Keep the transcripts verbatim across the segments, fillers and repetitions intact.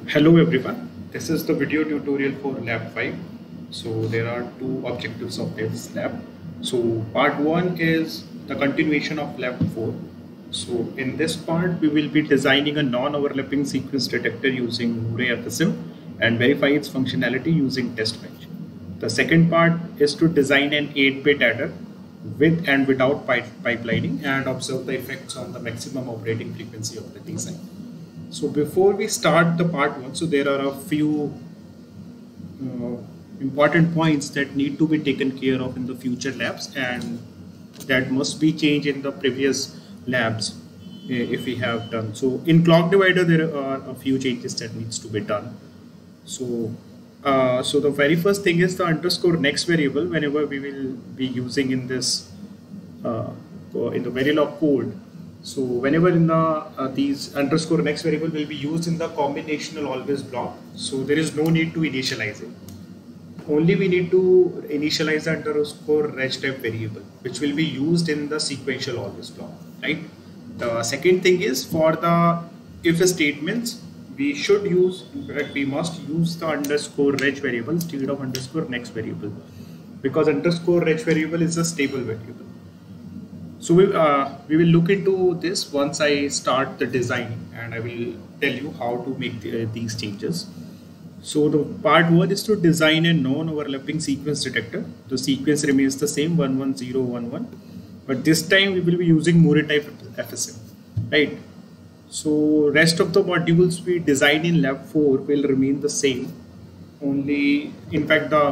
Hello everyone, this is the video tutorial for lab five. So there are two objectives of this lab. So part one is the continuation of lab four. So in this part we will be designing a non-overlapping sequence detector using Moore F S M and verify its functionality using TestBench. The second part is to design an eight bit adder with and without pipe pipelining and observe the effects on the maximum operating frequency of the design. So before we start the part one, so there are a few uh, important points that need to be taken care of in the future labs, and that must be changed in the previous labs uh, if we have done. So in clock divider, there are a few changes that needs to be done. So, uh, so the very first thing is the underscore next variable. Whenever we will be using in this uh, in the Verilog code. So whenever in the uh, these underscore next variable will be used in the combinational always block, so there is no need to initialize it. Only we need to initialize the underscore reg type variable, which will be used in the sequential always block, right? The second thing is for the if statements, we should use, in fact, we must use the underscore reg variable instead of underscore next variable, because underscore reg variable is a stable variable. So we, uh, we will look into this once I start the design, and I will tell you how to make the, uh, these changes. So the part one is to design a non-overlapping sequence detector. The sequence remains the same one one zero one one, but this time we will be using Moore type F S M, right? So rest of the modules we design in lab four will remain the same. Only, in fact, the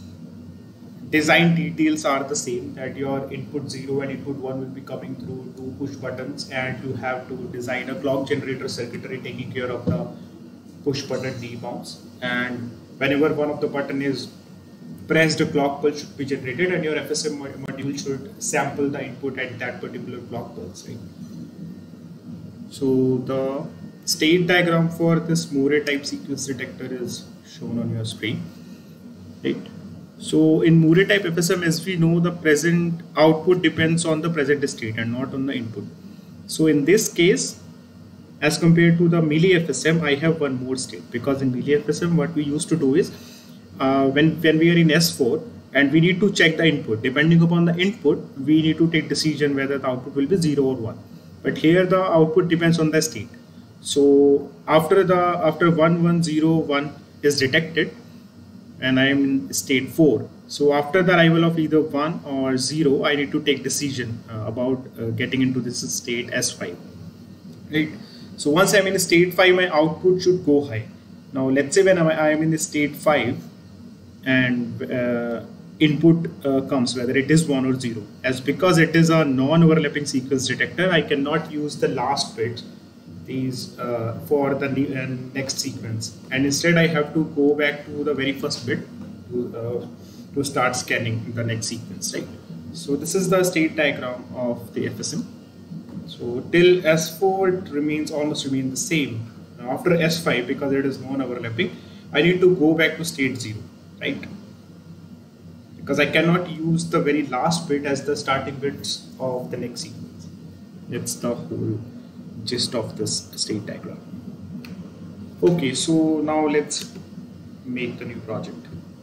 design details are the same, that your input zero and input one will be coming through two push buttons, and you have to design a clock generator circuitry taking care of the push button debounce, and whenever one of the button is pressed, a clock pulse should be generated, and your F S M module should sample the input at that particular clock pulse, right? So the state diagram for this Moore type sequence detector is shown on your screen, right? So in Moore type F S M, as we know, the present output depends on the present state and not on the input. So in this case, as compared to the Mealy F S M, I have one more state, because in Mealy F S M, what we used to do is uh, when, when we are in S four and we need to check the input, depending upon the input, we need to take decision whether the output will be zero or one. But here the output depends on the state. So after the after one one zero one is detected, and I am in state four. So after the arrival of either one or zero, I need to take decision uh, about uh, getting into this state S five, right? So once I'm in state five, my output should go high. Now let's say when I am in state five and uh, input uh, comes, whether it is one or zero, as because it is a non-overlapping sequence detector, I cannot use the last bit these uh, for the uh, next sequence, and instead I have to go back to the very first bit to, uh, to start scanning the next sequence, right? So this is the state diagram of the F S M. So till S four it remains almost remain the same. Now after S five, because it is non-overlapping, I need to go back to state zero, right? Because I cannot use the very last bit as the starting bits of the next sequence. That's the whole gist of this state diagram. Okay, so now let's make the new project.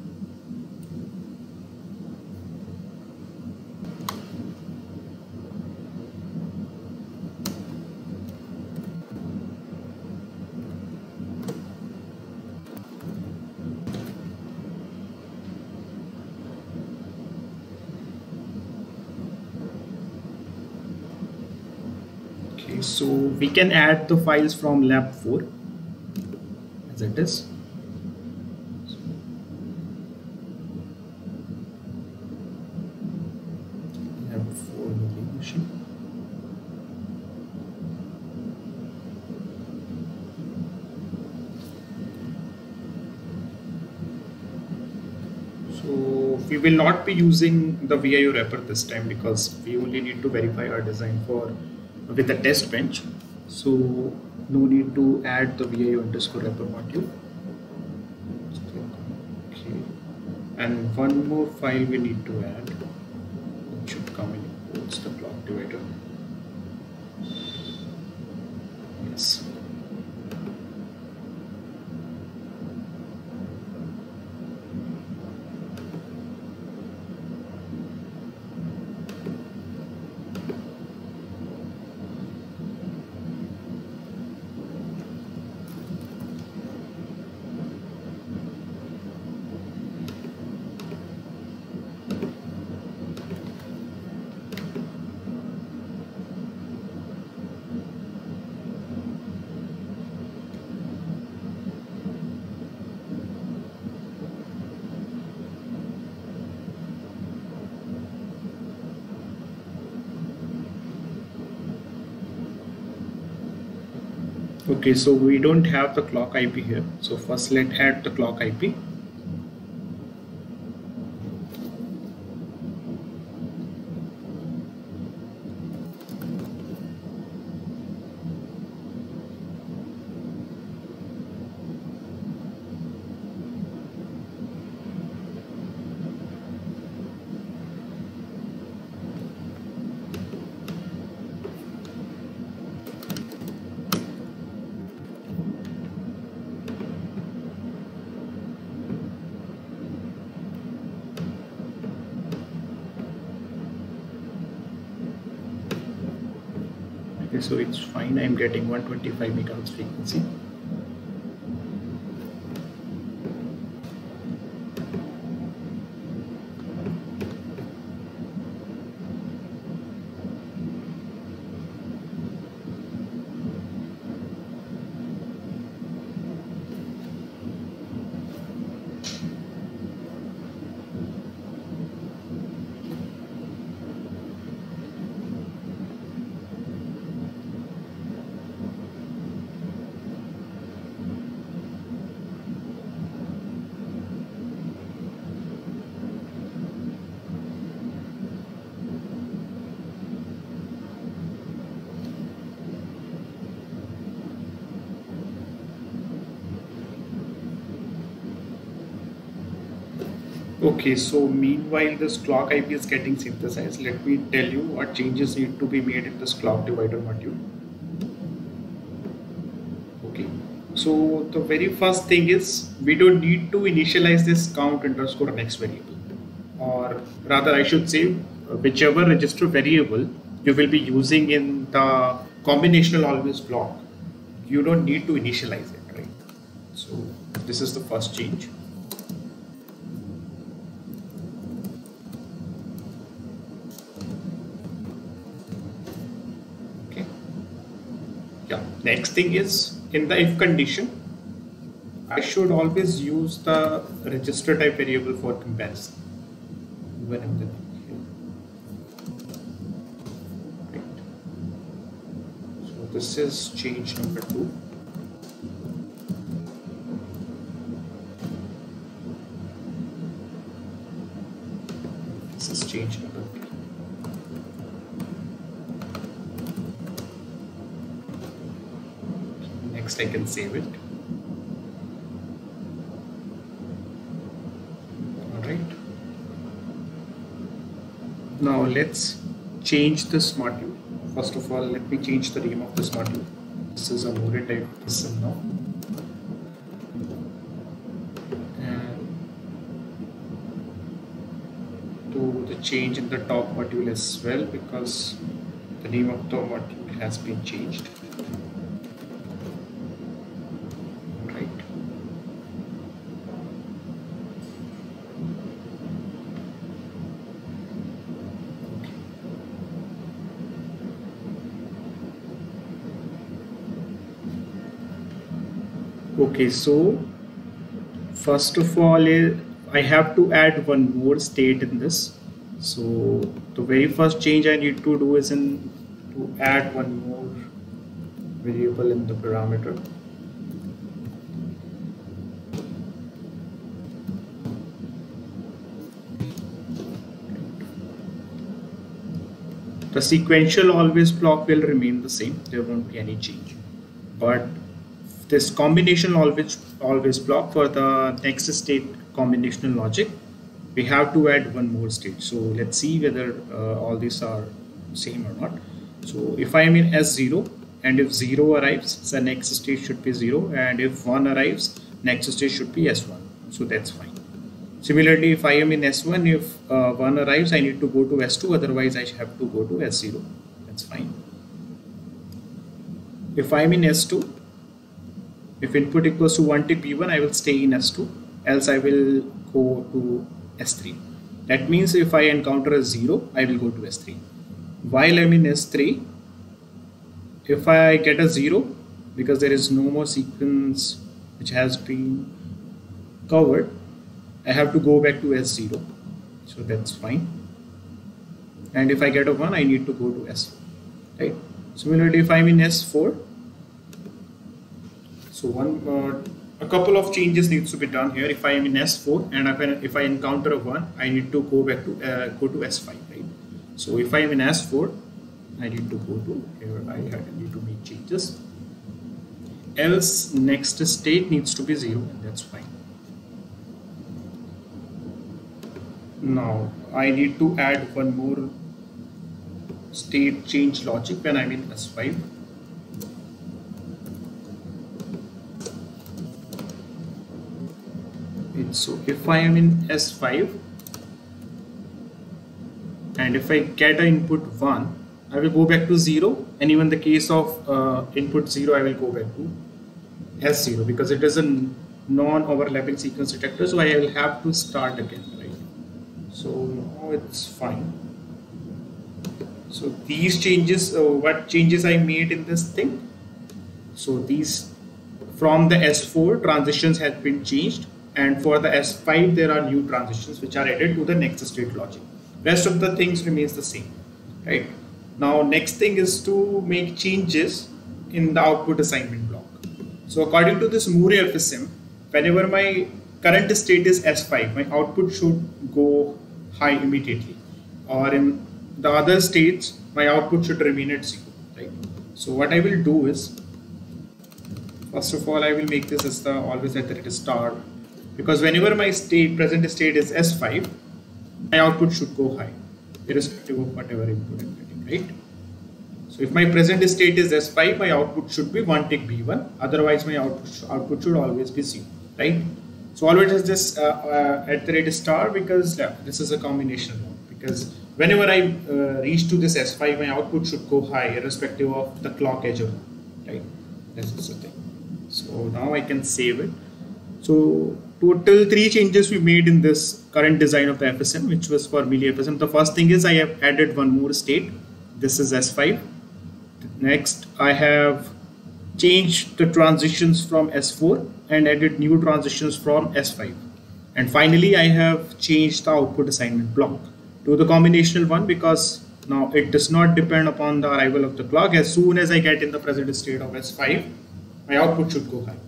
So we can add the files from lab four as it is. lab four machine. So we will not be using the V I O wrapper this time, because we only need to verify our design for with the test bench. So no need to add the V I O underscore wrapper module. Okay, and one more file we need to add. It should come in ports the clock divider. Yes. Okay, so we don't have the clock I P here. So first let's add the clock I P. Okay, so it's fine. I'm getting one twenty-five megahertz frequency. Okay, so meanwhile this clock I P is getting synthesized. Let me tell you what changes need to be made in this clock divider module. Okay, so the very first thing is we don't need to initialize this count underscore next variable, or rather I should say whichever register variable you will be using in the combinational always block, you don't need to initialize it, right? So this is the first change. Yeah. Next thing is in the if condition, I should always use the register type variable for comparison. Even in the right. So this is change number two. This is change number three. Next I can save it. Alright. Now let's change this module. First of all, let me change the name of this module. This is a Moore type system now. And do the change in the top module as well, because the name of the module has been changed. Okay, so first of all, I have to add one more state in this. So the very first change I need to do is in to add one more variable in the parameter. The sequential always block will remain the same. There won't be any change, but this combination always always block for the next state combinational logic, we have to add one more state. So let's see whether uh, all these are same or not. So if I am in S zero and if zero arrives, the next state should be zero, and if one arrives, next state should be S one. So that's fine. Similarly, if I am in S one, if uh, one arrives, I need to go to S two, otherwise I have to go to S zero. That's fine. If I am in S two, if input equals to one to P one, I will stay in S two, else I will go to S three. That means if I encounter a zero, I will go to S three. While I'm in S three, if I get a zero, because there is no more sequence which has been covered, I have to go back to S zero. So that's fine. And if I get a one, I need to go to S four. Right? Similarly, if I'm in S four, So one, uh, a couple of changes needs to be done here. If I am in S four and if I, if I encounter a one, I need to go back to uh, go to S five, right? So if I am in S four, I need to go to here. I need to make changes. Else next state needs to be zero, and that's fine. Now I need to add one more state change logic when I'm in S five. So if I am in S five and if I get an input one, I will go back to zero, and even the case of uh, input zero, I will go back to S zero because it is a non-overlapping sequence detector, so I will have to start again, right? So now it's fine. So these changes, uh, what changes I made in this thing? So these from the S four transitions have been changed, and for the S five there are new transitions which are added to the next state logic. Rest of the things remains the same, right? Now next thing is to make changes in the output assignment block. So according to this Moore F S M, whenever my current state is S five, my output should go high immediately, or in the other states my output should remain at zero, right? So what I will do is, first of all I will make this as the always at the rate star, because whenever my state present state is S five, my output should go high irrespective of whatever input I'm getting, right? So if my present state is S five, my output should be one tick B one, otherwise my output, output should always be zero, right? So always is this uh, uh, at the rate star, because yeah, this is a combination one, because whenever I uh, reach to this S five, my output should go high irrespective of the clock edge, right? This is the thing. So now I can save it. So total three changes we made in this current design of the F S M, which was for Mealy F S M. The first thing is I have added one more state. This is S five. Next, I have changed the transitions from S four and added new transitions from S five. And finally, I have changed the output assignment block to the combinational one, because now it does not depend upon the arrival of the clock. As soon as I get in the present state of S five, my output should go high.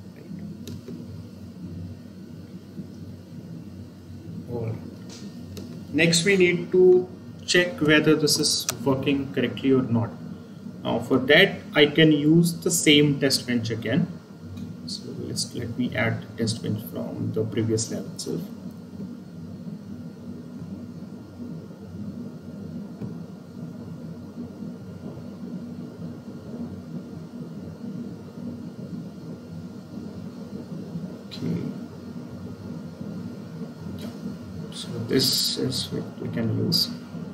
Next, we need to check whether this is working correctly or not. Now for that, I can use the same test bench again. So let's let me add the test bench from the previous lab itself. Okay. So this is what we can use.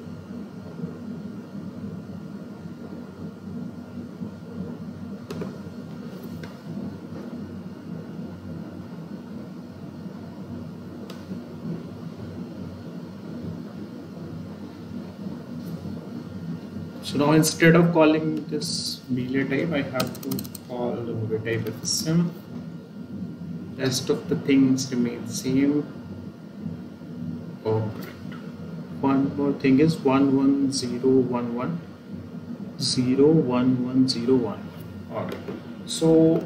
So now instead of calling this Mealy type, I have to call the Moore type F S M. Rest of the things remain the same. Oh, correct. One more thing is one one zero one one zero one one zero one. Alright. So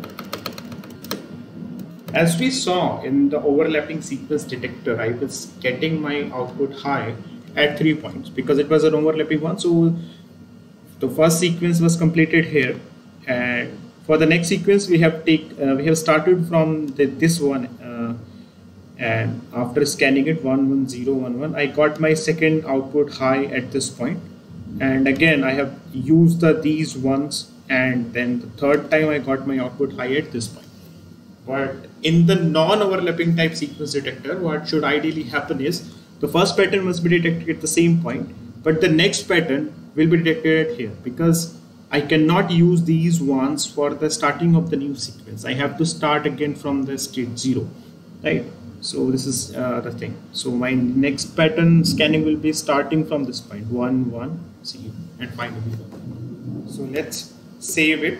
as we saw in the overlapping sequence detector, I was getting my output high at three points because it was an overlapping one. So the first sequence was completed here, and for the next sequence we have take uh, we have started from the, this one, uh, and after scanning it one one zero one one, I got my second output high at this point, and again I have used the these ones, and then the third time I got my output high at this point. But in the non-overlapping type sequence detector, what should ideally happen is the first pattern must be detected at the same point, but the next pattern will be detected here, because I cannot use these ones for the starting of the new sequence. I have to start again from the state zero, right? So this is uh, the thing. So my next pattern scanning will be starting from this point, one one zero, and finally one. So let's save it.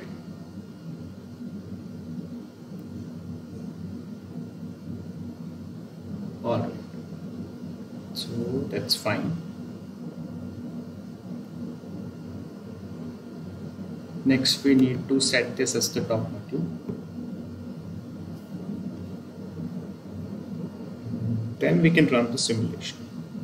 All right. So that's fine. Next, we need to set this as the top module. then we can run the simulation.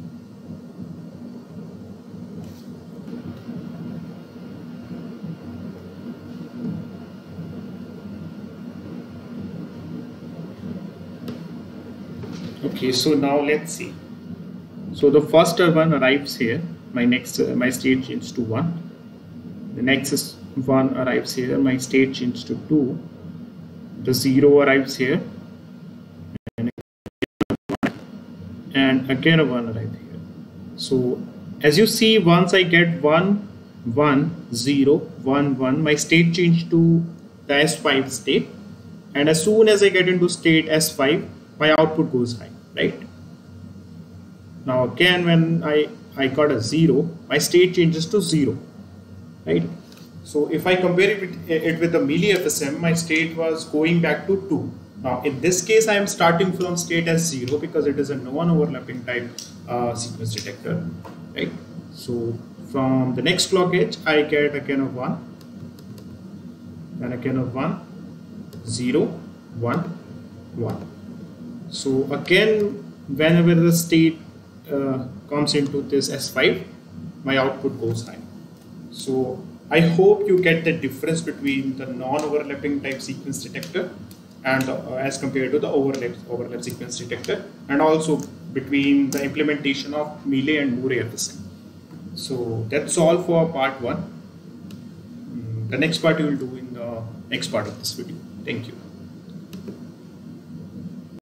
Okay, so now let's see. So the first one arrives here. My next uh, my state changes to one. The next is one arrives here. My state changes to two. The zero arrives here, and and again a one arrives here. So as you see, once I get one, one, zero, one, one, my state change to the S five state, and as soon as I get into state S five, my output goes high, right? Now again, when I I got a zero, my state changes to zero, right? So if I compare it with, it with the Mealy F S M, my state was going back to two. Now in this case, I am starting from state as zero because it is a non-overlapping type uh, sequence detector, right? So from the next clock edge, I get again a one, and again a one, zero, one, one. So again, whenever the state uh, comes into this S five, my output goes high. So I hope you get the difference between the non-overlapping type sequence detector and the, uh, as compared to the overlap overlap sequence detector, and also between the implementation of Mealy and Moore F S M. So that's all for part one. The next part we will do in the next part of this video. Thank you.